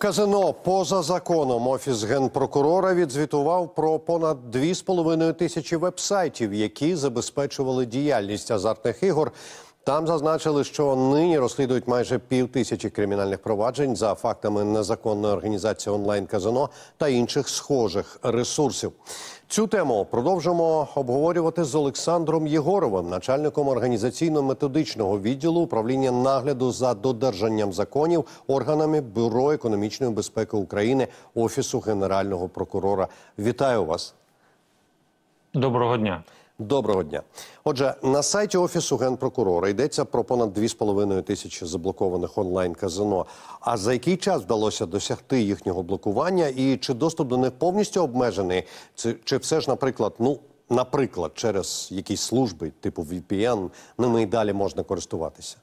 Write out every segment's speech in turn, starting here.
Казино поза законом. Офіс Генпрокурора відзвітував про понад 2,5 тисячі веб-сайтів, які забезпечували діяльність азартних ігор. Там зазначили, що нині розслідують майже 5000 кримінальних проваджень за фактами незаконної організації онлайн-казино та інших схожих ресурсів. Цю тему продовжимо обговорювати з Олександром Єгоровим, начальником організаційно-методичного відділу управління нагляду за додержанням законів органами Бюро економічної безпеки України Офісу Генерального прокурора. Вітаю вас. Доброго дня. Доброго дня. Отже, на сайті Офісу Генпрокурора йдеться про понад 2,5 тисячі заблокованих онлайн-казино. А за який час вдалося досягти їхнього блокування? І чи доступ до них повністю обмежений? Чи все ж, наприклад, через якісь служби, типу VPN, ними і далі можна користуватися?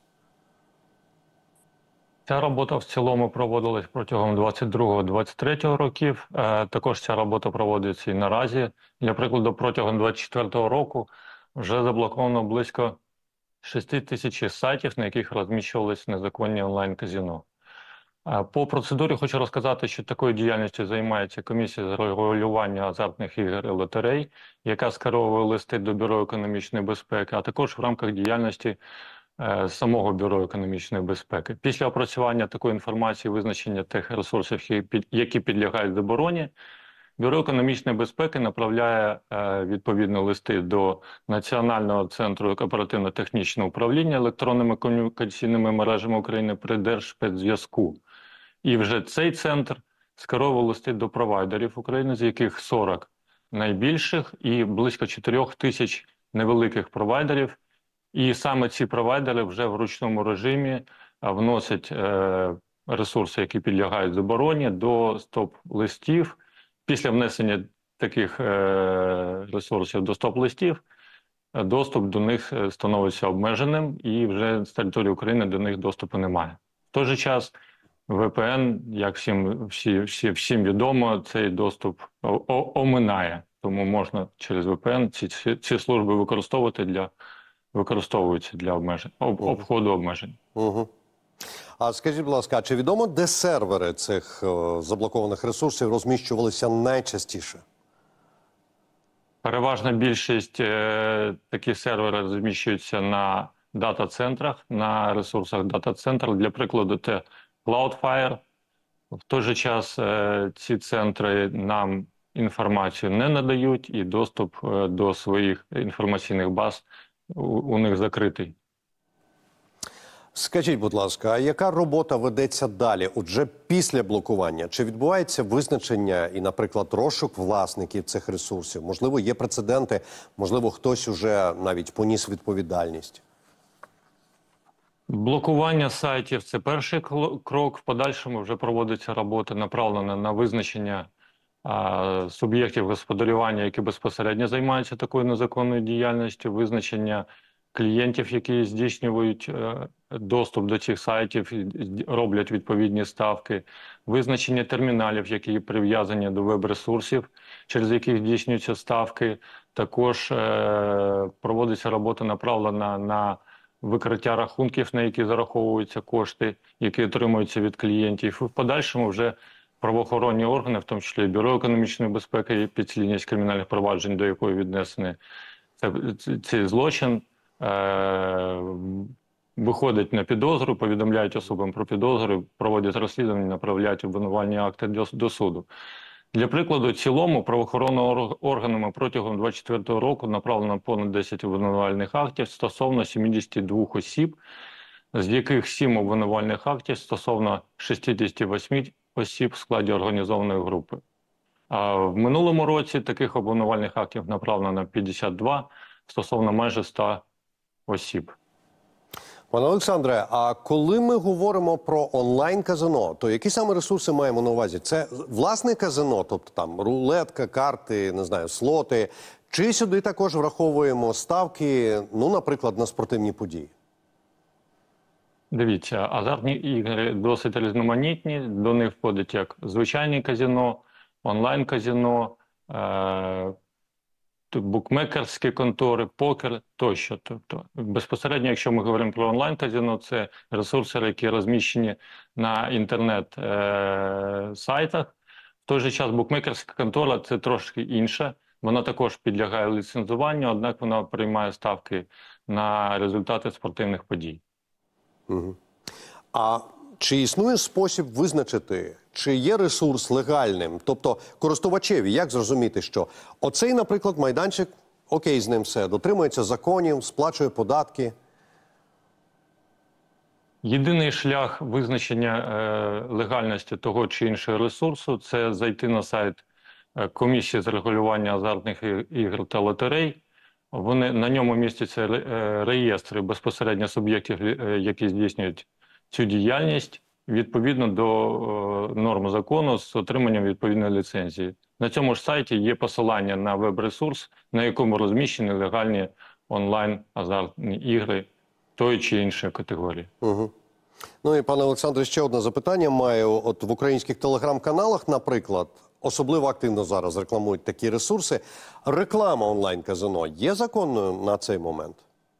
Ця робота в цілому проводилась протягом 22-23 років. Також ця робота проводиться і наразі. Для прикладу, протягом 24 року вже заблоковано близько 6 тисяч сайтів, на яких розміщувалися незаконні онлайн-казино. По процедурі хочу розказати, що такою діяльністю займається комісія з регулювання азартних ігор і лотерей, яка скеровує листи до Бюро економічної безпеки, а також в рамках діяльності самого Бюро економічної безпеки. Після опрацювання такої інформації, визначення тих ресурсів, які підлягають забороні, Бюро економічної безпеки направляє відповідні листи до Національного центру оперативно-технічного управління електронними комунікаційними мережами України при Держспецзв'язку. І вже цей центр скеровує листи до провайдерів України, з яких 40 найбільших і близько 4 тисяч невеликих провайдерів. І саме ці провайдери вже в ручному режимі вносять ресурси, які підлягають забороні, до стоп-листів. Після внесення таких ресурсів до стоп-листів доступ до них становиться обмеженим, і вже з території України до них доступу немає. В той же час VPN, як всім відомо, цей доступ оминає. Тому можна через VPN ці служби використовуються для обходу обмежень. А скажіть, будь ласка, чи відомо, де сервери цих заблокованих ресурсів розміщувалися найчастіше? Переважна більшість таких серверів розміщуються на дата-центрах, на ресурсах дата-центру. Для прикладу, це Cloudflare. В той же час ці центри нам інформацію не надають, і доступ до своїх інформаційних баз у них закритий. Скажіть, будь ласка, а яка робота ведеться далі, отже, після блокування? Чи відбувається визначення і, наприклад, розшук власників цих ресурсів? Можливо, є прецеденти, можливо, хтось уже навіть поніс відповідальність? Блокування сайтів – це перший крок. В подальшому вже проводиться робота, направлена на визначення суб'єктів господарювання, які безпосередньо займаються такою незаконною діяльністю, визначення клієнтів, які здійснюють доступ до цих сайтів, роблять відповідні ставки, визначення терміналів, які прив'язані до веб-ресурсів, через яких здійснюються ставки. Також проводиться робота, направлена на викриття рахунків, на які зараховуються кошти, які отримуються від клієнтів. І в подальшому вже правоохоронні органи, в тому числі Бюро економічної безпеки, підслідність кримінальних проваджень, до якої віднесений цей злочин, виходять на підозру, повідомляють особам про підозру, проводять розслідування, направляють обвинувальні акти до суду. Для прикладу, в цілому правоохоронними органами протягом 2024 року направлено понад 10 обвинувальних актів стосовно 72 осіб, з яких 7 обвинувальних актів стосовно 68 осіб в складі організованої групи. А в минулому році таких обвинувальних актів направлено 52 стосовно майже 100 осіб. Пане Олександре, а коли ми говоримо про онлайн-казино, то які саме ресурси маємо на увазі? Це власне казино, тобто там рулетка, карти, не знаю, слоти, чи сюди також враховуємо ставки, ну, наприклад, на спортивні події? Дивіться, азартні ігри досить різноманітні, до них входять як звичайні казино, онлайн-казино, букмекерські контори, покер тощо. Тобто, безпосередньо, якщо ми говоримо про онлайн-казино, це ресурси, які розміщені на інтернет-сайтах. В той же час букмекерська контора – це трошки інше. Вона також підлягає ліцензуванню, однак вона приймає ставки на результати спортивних подій. Угу. А чи існує спосіб визначити, чи є ресурс легальним? Тобто користувачеві, як зрозуміти, що оцей, наприклад, майданчик, окей, з ним все, дотримується законів, сплачує податки? Єдиний шлях визначення легальності того чи іншого ресурсу – це зайти на сайт Комісії з регулювання азартних ігор та лотерей. На ньому містяться реєстри безпосередньо суб'єктів, які здійснюють цю діяльність, відповідно до норм закону з отриманням відповідної ліцензії. На цьому ж сайті є посилання на веб-ресурс, на якому розміщені легальні онлайн-азартні ігри тої чи іншої категорії. Угу. Ну і, пане Олександре, ще одне запитання маю. От в українських телеграм-каналах, наприклад, особливо активно зараз рекламують такі ресурси. Реклама онлайн-казино є законною на цей момент?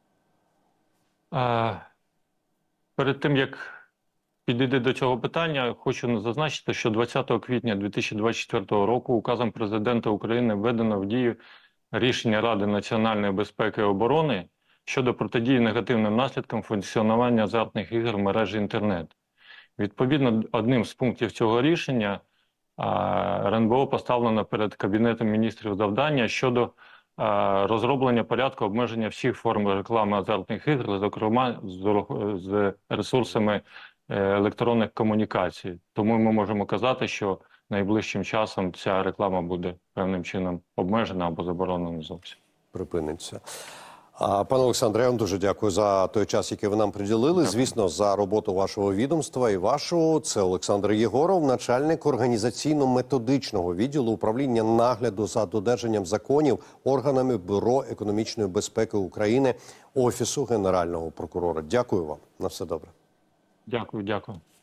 Перед тим, як підійти до цього питання, хочу зазначити, що 20 квітня 2024 року указом Президента України введено в дію рішення Ради національної безпеки і оборони щодо протидії негативним наслідкам функціонування азартних ігор в мережі інтернет. Відповідно, одним з пунктів цього рішення РНБО поставлено перед Кабінетом міністрів завдання щодо розроблення порядку обмеження всіх форм реклами азартних ігор, зокрема з ресурсами електронних комунікацій. Тому ми можемо казати, що найближчим часом ця реклама буде певним чином обмежена або заборонена зовсім. Припиниться. Пане Олександре, я вам дуже дякую за той час, який ви нам приділили. Звісно, за роботу вашого відомства і вашого. Це Олександр Єгоров, начальник організаційно-методичного відділу управління нагляду за додержанням законів органами Бюро економічної безпеки України Офісу Генерального прокурора. Дякую вам. На все добре. Дякую.